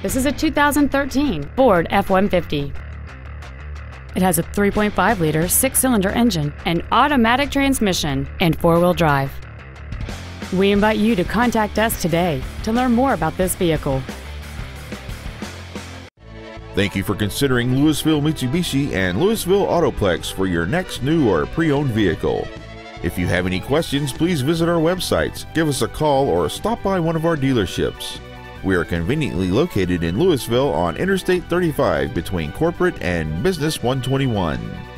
This is a 2013 Ford F-150. It has a 3.5-liter 6-cylinder engine, an automatic transmission, and 4-wheel drive. We invite you to contact us today to learn more about this vehicle. Thank you for considering Louisville Mitsubishi and Louisville Autoplex for your next new or pre-owned vehicle. If you have any questions, please visit our websites, give us a call, or stop by one of our dealerships. We are conveniently located in Louisville on Interstate 35 between Corporate and Business 121.